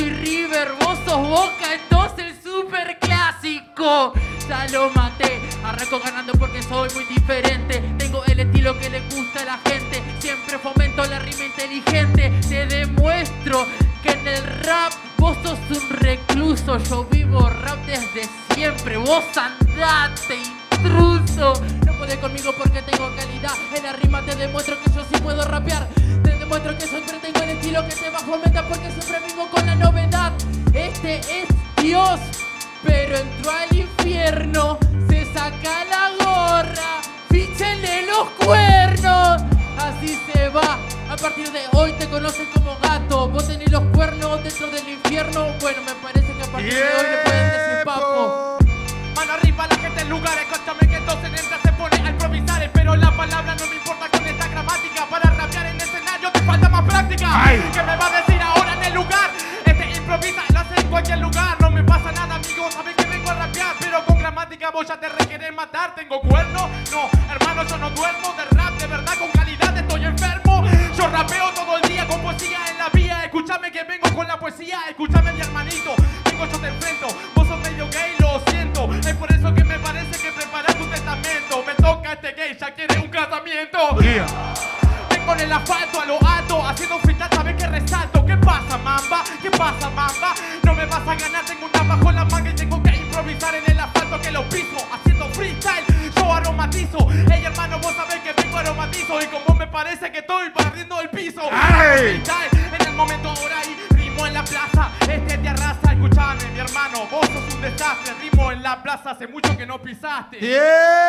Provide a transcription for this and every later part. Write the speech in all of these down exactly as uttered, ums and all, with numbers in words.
soy River, vos sos Boca, entonces el super clásico. Ya lo maté, arranco ganando porque soy muy diferente. Tengo el estilo que le gusta a la gente. Siempre fomento la rima inteligente. Te demuestro que en el rap vos sos un recluso. Yo vivo rap desde siempre. Vos andate, intruso. No podés conmigo porque tengo calidad. En la rima te demuestro que yo sí puedo rapear. Te demuestro que siempre tengo el estilo que te va a fomentar porque siempre vengo con la novedad. Este es Dios, pero entró al infierno. Se saca la gorra, fíchenle los cuernos. Así se va. A partir de hoy te conocen como gato. Vos tenés los cuernos dentro del infierno. Bueno, me parece que a partir de hoy le pueden decir papo. Mano arriba la gente en lugares, escúchame que entonces entra, se pone a improvisar. Pero la palabra no me importa con esta gramática. Para rapear en escenario te falta más práctica. Ay. ¿Qué me va a decir ahora en el lugar? Este improvisa, lo hace en cualquier lugar. No me pasa nada, amigo, sabes que vengo a rapear. Pero con gramática vos ya te requerés matar. ¿Tengo cuerno? No, hermano, yo no duermo. De rap, de verdad, con calidad estoy enfermo. Yo rapeo todo el día con poesía en la vía. Escúchame que vengo con la poesía. Escúchame, mi hermanito, vengo yo te enfrento. Vos sos medio gay, lo siento. Es por eso que me parece que preparas tu testamento. Me toca este gay, ya quiere un casamiento. Yeah. Vengo en el asfalto a lo alto, haciendo freestyle, sabes que resalto. ¿Qué pasa, mamba? ¿Qué pasa, mamba? No me vas a ganar, tengo una bajo la manga y tengo que improvisar en el asfalto que lo piso. Haciendo freestyle, yo aromatizo. Ey, hermano, vos sabés que vengo aromatizo. Y como me parece que estoy partiendo el piso. Freestyle, en el momento ahora y rimo en la plaza. Este te arrasa, escuchame, mi hermano. Vos sos un desastre, rimo en la plaza. Hace mucho que no pisaste. ¡Tiempo!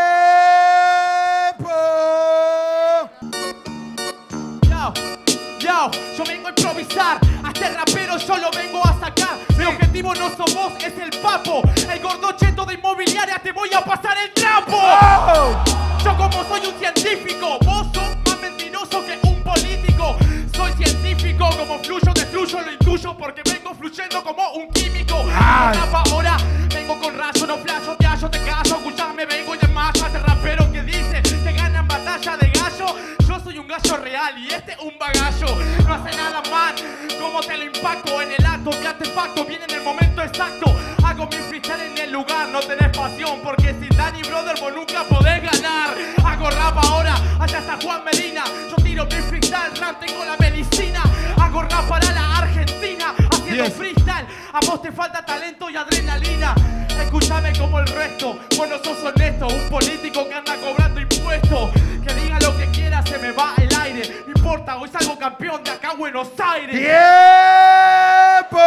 Yo, yo, yo vengo a improvisar. A este rapero yo lo vengo a sacar. Mi objetivo no sos vos, es el papo. El gordo cheto de inmobiliaria, te voy a pasar el trapo. Oh. Yo como soy un científico, vos sos más mentiroso que un político. Soy científico, como fluyo, destruyo, lo intuyo porque vengo fluyendo como un químico. Ahora vengo con rayo, no flasho, viajo, te caso, escuchame, vengo y demás. Este rapero que dice que ganan batalla de gallo. Yo soy un gallo real y este un bagallo. No hace nada mal, como te lo impacto en el acto. Mi artefacto viene en el momento exacto. Hago mi freestyle en el lugar, no tenés pasión porque sin Danny Brother vos nunca podés ganar. Hago rap ahora, allá está Juan Medina. Yo tiro mi freestyle, rap, tengo la medicina. Hago rap para la Argentina, haciendo yes. freestyle. A vos te falta talento y adrenalina. Escúchame como el resto, vos no sos honesto. Un político que anda cobrando impuestos. Que diga lo que quiera, se me va el aire. No importa, hoy salgo campeón de acá a Buenos Aires. ¡Tiempo!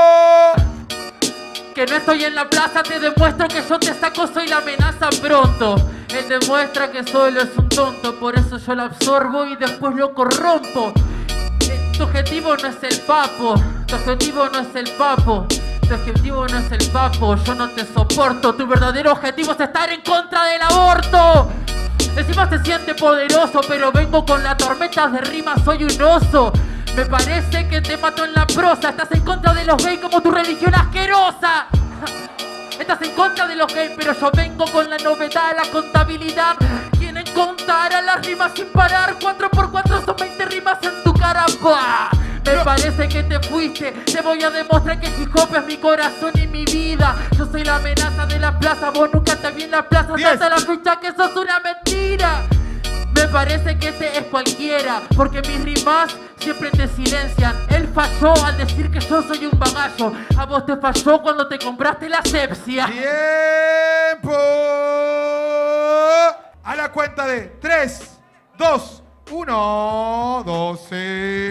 Que no estoy en la plaza, te demuestro que yo te saco, soy la amenaza pronto. Él demuestra que solo es un tonto, por eso yo lo absorbo y después lo corrompo. Tu objetivo no es el papo, tu objetivo no es el papo, tu objetivo no es el papo, yo no te soporto. Tu verdadero objetivo es estar en contra del aborto. Encima se siente poderoso, pero vengo con la tormenta de rimas, soy un oso. Me parece que te mato en la prosa. Estás en contra de los gays como tu religión asquerosa. Estás en contra de los gays, pero yo vengo con la novedad, la contabilidad. Quieren contar a las rimas sin parar. Cuatro por cuatro son veinte rimas en tu cara. ¡Bah! Me parece que te fuiste. Te voy a demostrar que hip hop es mi corazón y mi vida. Yo soy la amenaza de la plaza. Vos nunca te vi en la plaza. Yes. Salta la ficha que sos una mentira. Me parece que este es cualquiera, porque mis rimas siempre te silencian. Él falló al decir que yo soy un bagallo. A vos te falló cuando te compraste la asepsia. ¡Tiempo! A la cuenta de tres, dos, uno, doce.